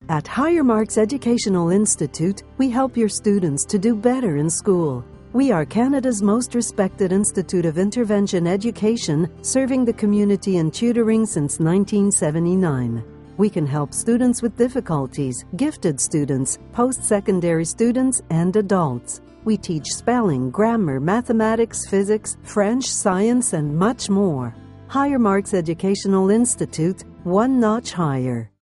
At Higher Marks Educational Institute, we help your students to do better in school. We are Canada's most respected institute of intervention education, serving the community in tutoring since 1979. We can help students with difficulties, gifted students, post-secondary students, and adults. We teach spelling, grammar, mathematics, physics, French, science, and much more. Higher Marks Educational Institute, one notch higher.